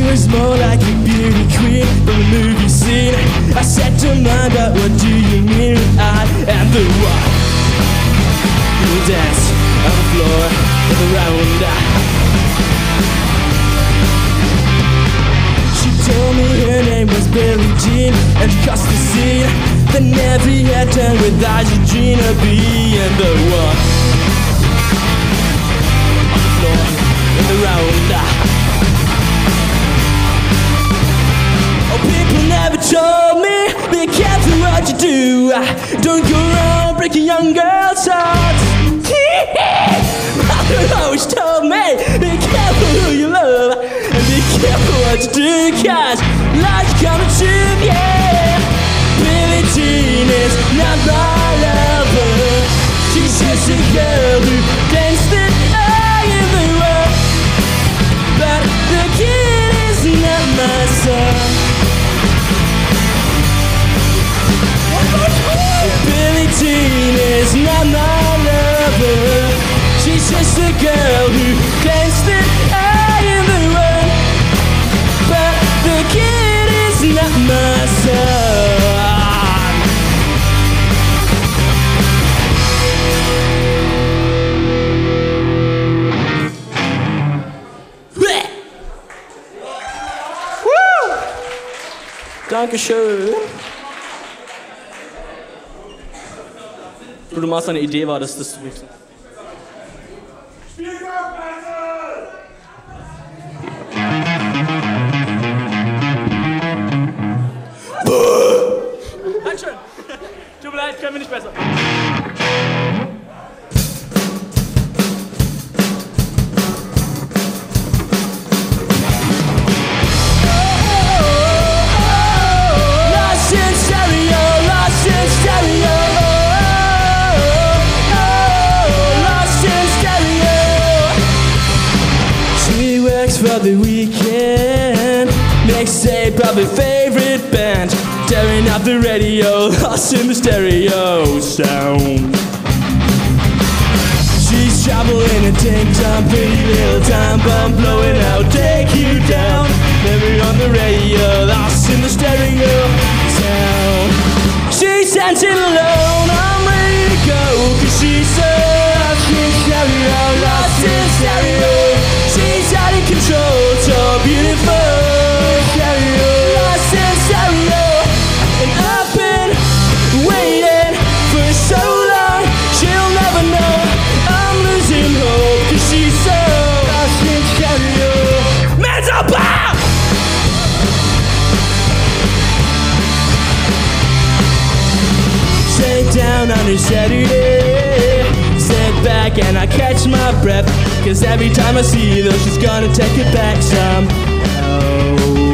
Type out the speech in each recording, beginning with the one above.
was more like a beauty queen from a movie scene. I said to her, but what do you mean? I am the one who will dance on the floor of the round. She told me her name was Billie Jean, and she crossed the scene. Then every head turned with Argentina being the one on the floor in the round. Oh, people never told me, be careful what you do. Don't go around breaking young girls' hearts. Mother always told me, be careful who you love, and be careful what you do, cause life's coming to you. Billie Jean is not my lover. She's just a girl who danced it all in the world. But the kid is not my son. Billie Jean is not my lover. She's just a girl who danced it all in the world. But the kid is not my son. Dankeschön. Bruno Mars, seine Idee war, dass das zu mixen. Dankeschön. Tut mir leid, können wir nicht besser. For the weekend, mixtape of her favorite band, tearing up the radio, lost in the stereo sound. She's traveling a tank top, pretty little time bomb blowing out, take you down. Never on the radio, lost in the stereo sound. She's dancing alone, I'm ready to go, cause she's so lost in stereo, lost in stereo. She's out of control, so beautiful. Stereo, lost in stereo. And I've been waiting for so long, she'll never know I'm losing hope, cause she's so lost in stereo. Man's up! Sit down on her Saturday, sit back and I catch my breath, cause every time I see her, she's gonna take it back somehow.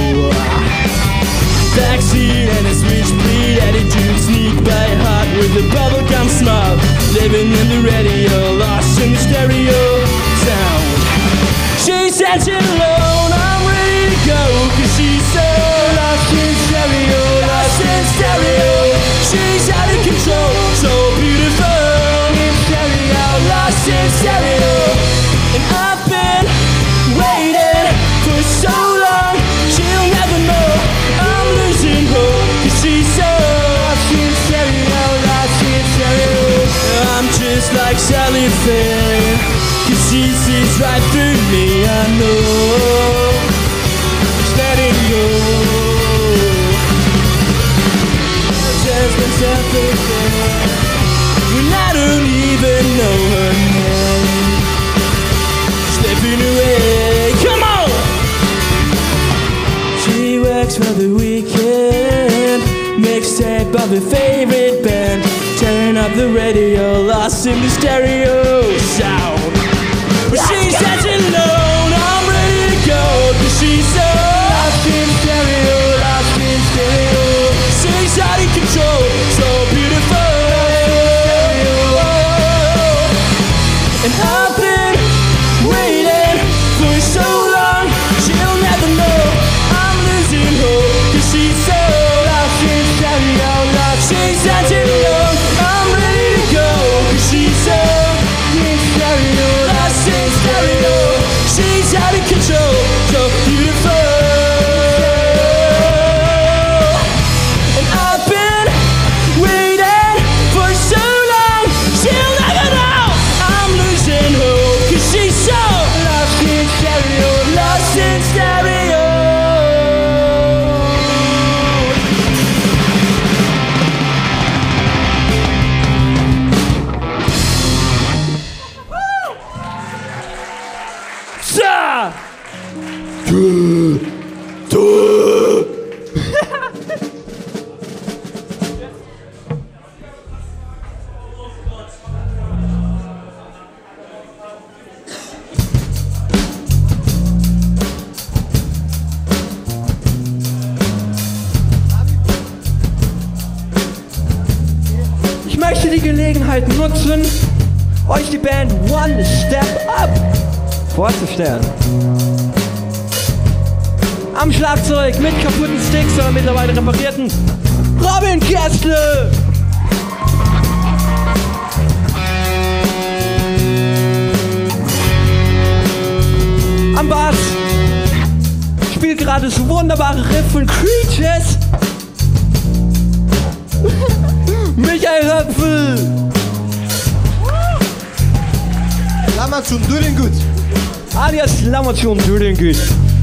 Backseat and a switchblade attitude, sneak by heart with a bubblegum smile, living in the radio, lost in the stereo sound. She's dancing alone, I'm ready to go, cause she's so lost in stereo, lost in stereo. She's out of control, so beautiful. In stereo, lost in stereo. And I've been waiting for so long, she'll never know I'm losing hope, cause she's so lost in stereo, lost in stereo. I'm just like Sally Faye, cause she sees right through me, I know. Just letting go. There's been something there when I don't even know her name. Slipping away, come on! She works for the weekend, mixtape of her favorite band, turn up the radio, lost in the stereo sound. But she's dancing alone, I'm ready to go, cause she's so lost in stereo, lost in stereo. She's out of control, so beautiful. And I've been waiting for so long, she'll never know I'm losing hope, cause she's so lost in stereo, lost. She's dancing alone, I'm ready to go, cause she's so in stereo, lost in stereo. She's out of control, so beautiful. Feuer! Ich möchte die Gelegenheit nutzen, euch die Band One Step Up vorzustellen. Am Schlagzeug mit kaputten Sticks, aber mittlerweile reparierten Robin Kerstle. Am Bass spielt gerade das wunderbare Riff von Creatures Michael Höpfel. Lammertun, du den gut. Alias Lammertun, du den gut.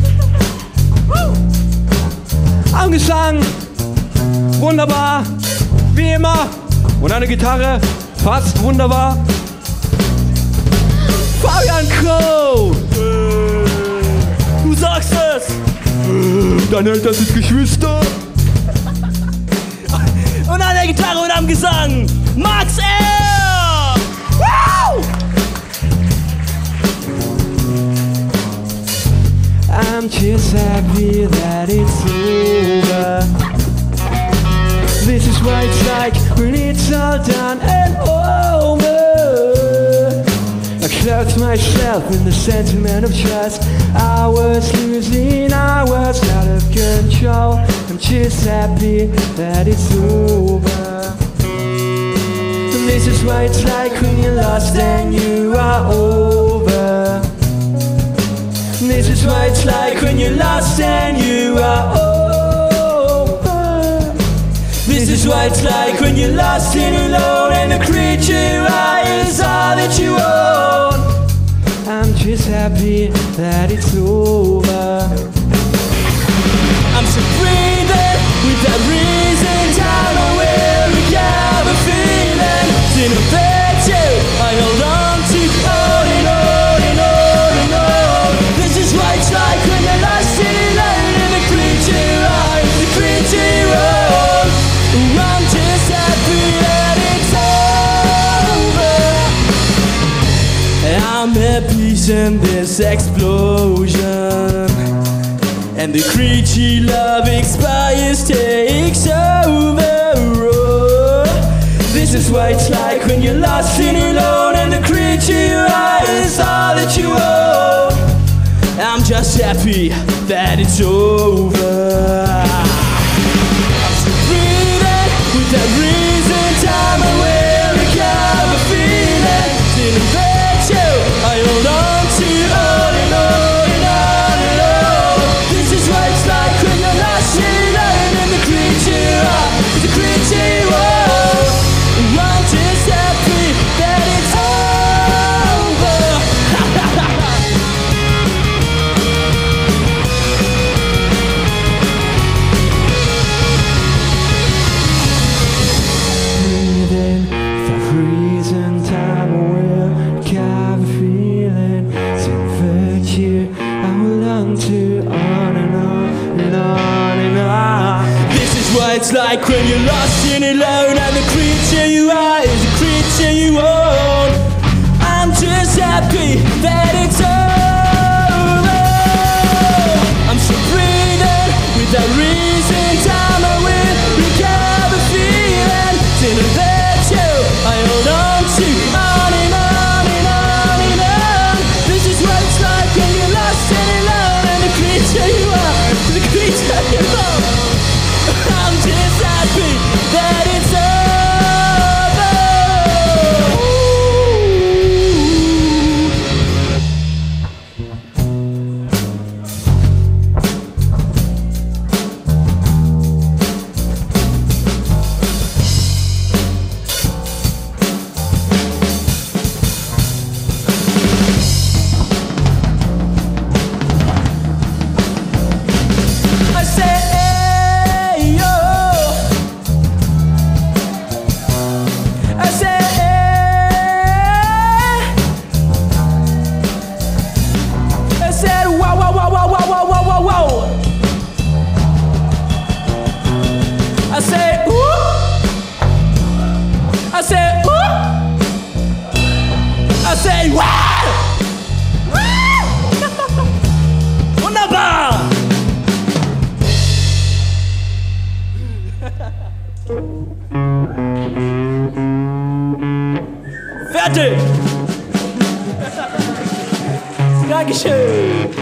Am Gesang, wunderbar, wie immer. Und an der Gitarre, fast wunderbar. Fabian Crow. Du sagst es! Dann hält das jetzt Geschwister. Und an der Gitarre und am Gesang, Max R! Woo! I'm just happy that it's over. This is what it's like when it's all done and over. I clothed myself in the sentiment of trust. I was losing, I was out of control. I'm just happy that it's over. This is what it's like when you're lost and you are over. This is what it's like when you're lost and you are over. This is what it's like when you're lost and alone and the creature you are is all that you own. I'm just happy that it's over. I'm still breathing without reason. Time I will recover feeling. Still a virtue I hold on to. On and on and on and on. This is what it's like when you're lost and alone and the creature you are is the creature you own. I'm just happy that it's over. I'm at peace in this explosion. And the creature love expires, takes over. Oh, this is what it's like when you're lost and alone and the creature you are is all that you own. I'm just happy that it's over. I'm still breathing without reason. Time I will recover feeling. Still a virtue I hold on to. On and on and on and on. This is what it's like when you're lost and alone and the creature you are is the creature you are. I'm just happy that it's over. Breathing without reason, time will recover feeling. Some virtue I hold on to. On and on and on and on. This is what it's like when you're lost and alone and the creature you are is the creature you own. I'm just happy that it's over. I'm still breathing without reason. Time I will recover feeling. Still a virtue I hold on to. On and on and on and on. This is what it's like when you're lost and alone and the creature you are is the creature you own. I'm just happy that it's over. I say, ooh. I say, ooh. I say, wow. Wunderbar. Fertig. Dankeschön.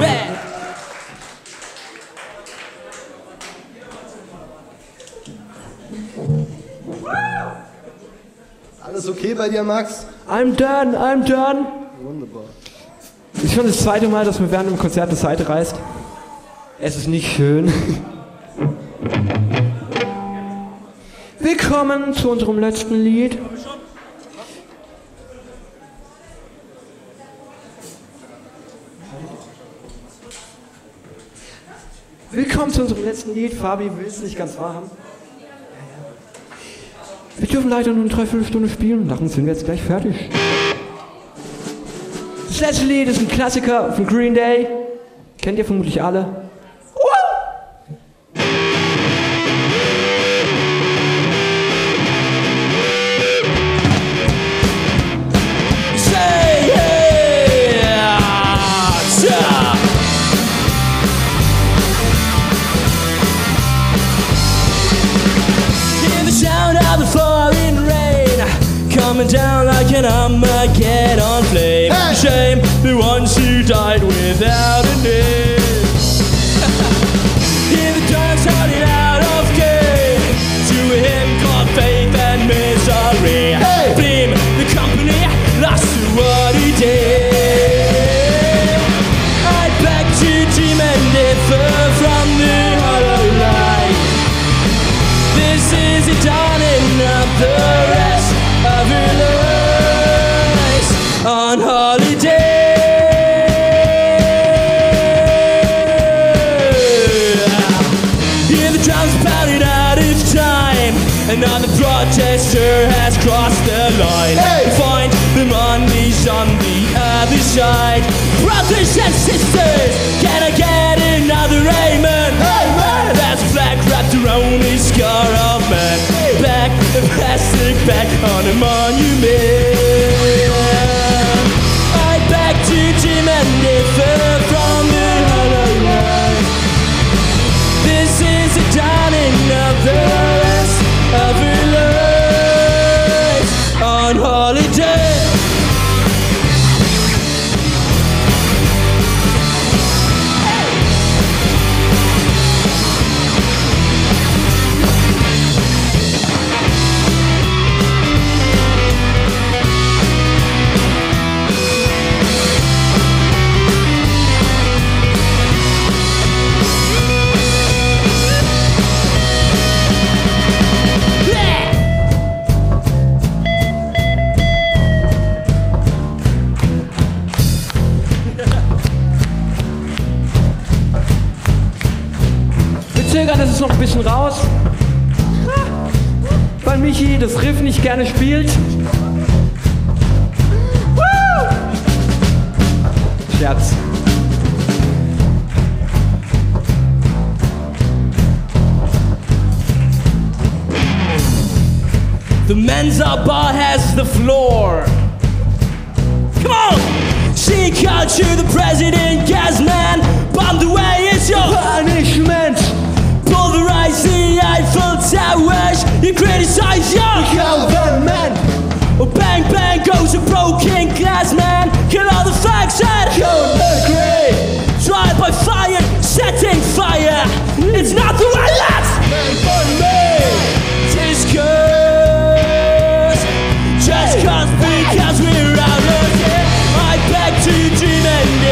Alles okay bei dir, Max? I'm done. Wunderbar. Ist schon das zweite Mal, dass mir während dem Konzert die Seite reißt. Es ist nicht schön. Willkommen zu unserem letzten Lied. Willkommen zu unserem letzten Lied. Fabi will es nicht ganz wahrhaben. Wir dürfen leider nur eine Dreiviertelstunde spielen. Darum sind wir jetzt gleich fertig. Das letzte Lied ist ein Klassiker von Green Day. Kennt ihr vermutlich alle. Coming down like an Armageddon flame. Hey! Shame the ones who died without a name. Hear the drums shouting out of game to a hymn called faith and misery. Hey! Blame the company lost to what he did. I beg to dream and differ from the hollow light. This is the dawning of the rest of your lives on holiday. Hear the drums pounding out its time. Another protester has crossed the line. Hey! Find them unleashed on the other side. Brothers and sisters, can I get another amen? Amen! That's a flag wrapped around a scar of man. Back the plastic back on a monument. I beg to dream and differ from the hollow light. This is the dawning of the rest of your lives on holiday. Das ist noch ein bisschen raus, weil Michi das Riff nicht gerne spielt. Scherz. The Mensa bar has the floor. Come on! She called you the president, gas man. Bombed away is your punishment. Pulverize the Eiffel Towers. You criticize your government. Oh, bang bang goes a broken glass man. Kill all the facts and don't agree. Trial by fire, setting fire. It's not the right last for me. Just cause because we're out of here. I beg to dream and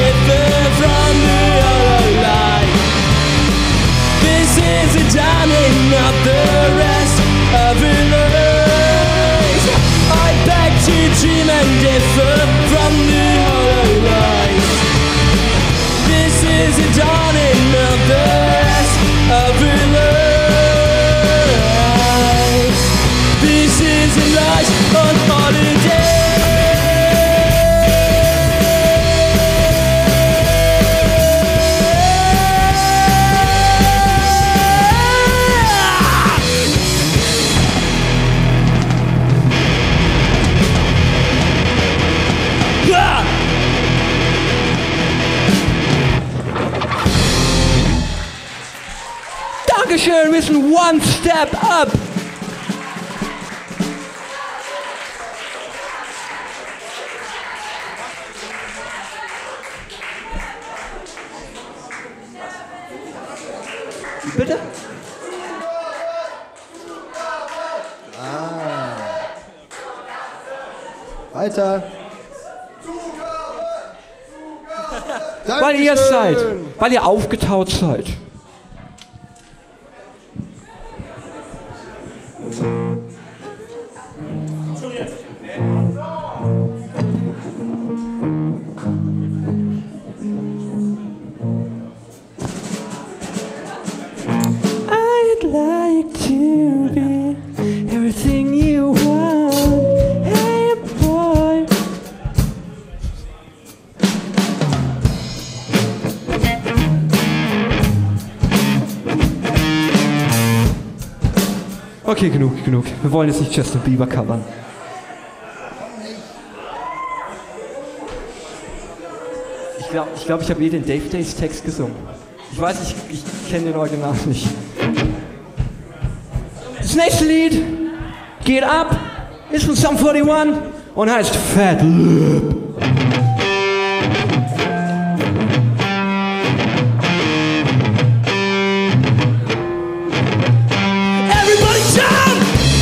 Dankeschön, wir sind one step up. Bitte? Weiter. Weil ihr es seid. Weil ihr aufgetaut seid. I'd like to be everything you want. Hey boy. Okay, genug. Wir wollen jetzt nicht Justin Bieber covern. Ich glaube, ich habe den Dave Days Text gesungen. Ich weiß, ich kenne den Original nicht. Das nächste Lied geht ab, ist von Sum 41 und heißt Fat Lip. Everybody jump!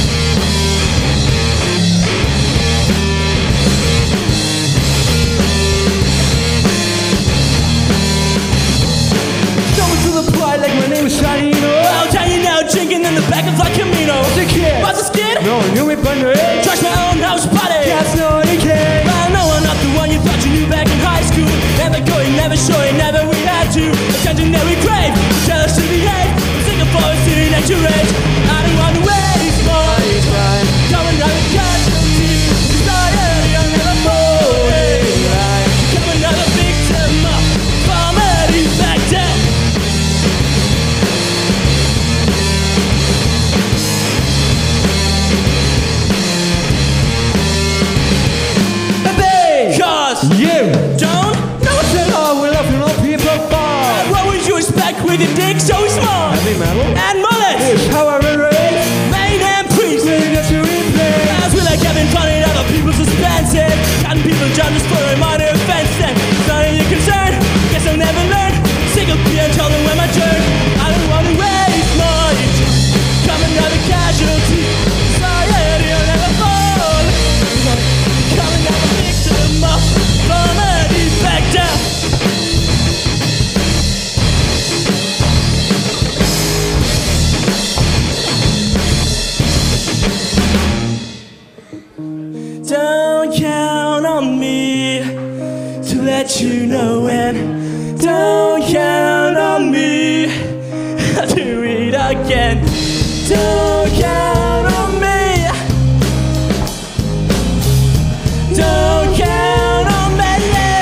Coming to the party like my name is Shiny, you know. I'll tell you now, drinking in the back of La Camino. Take care. What's the skid? No, you ain't been there. Trash my own house party. That's no one can. Well, no, I'm not the one you thought you knew back in high school. Never going, never showing, never we had to. Attention that we crave, tell us to behave. Singapore is sitting at your age. I don't want to waste more time. Coming out of casualty. Society, I'll never fall in line. Become another victim of poverty back then. Baby! Cause You! don't know Said all we love you know people fall. what would you expect with a dick so small? Heavy metal And mullet, is how I raised. main and priest. Really get to replay. As we like having fun in other people's expenses. Cutting people down just for a minor offense. Then it's not in your concern. Guess I'll never learn. Single P and tell them when my turn. I don't want to waste much. Coming out of casualty. Society, I'll never fall. Coming out a victim of poverty back down. Don't count on me to let you know when. Don't count on me. I'll do it again. Don't count on me. Don't count on me.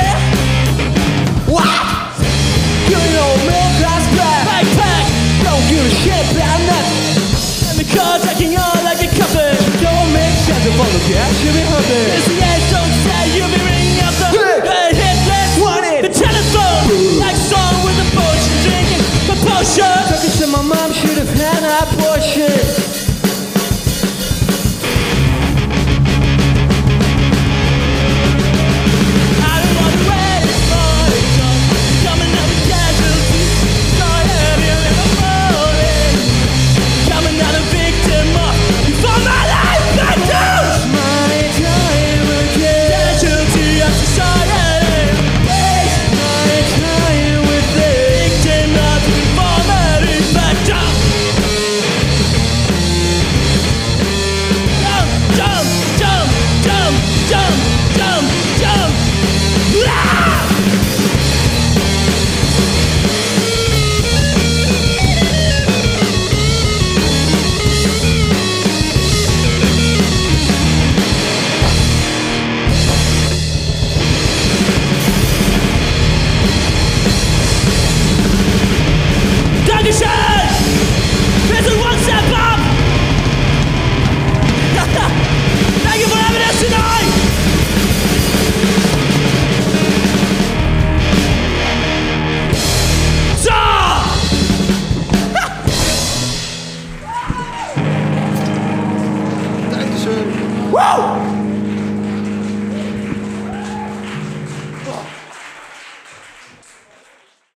What? Good old middle class black. Backpack. Don't give a shit about nothing. And the car taking on like a coffin. Don't make sense of all the gas you be humping. It's the end, don't say you'll be ringing up the hit list. Want it. The telephone. Like a song with a potion drinking a potion. Talking to my mom, should have had an abortion. I don't want to waste more time. Coming out of casualty. Society, I'll never fall in. Coming out a victim of for my life back down. My time again. Casualty of society. Waste my time with this. Victim of poverty back down. Woo!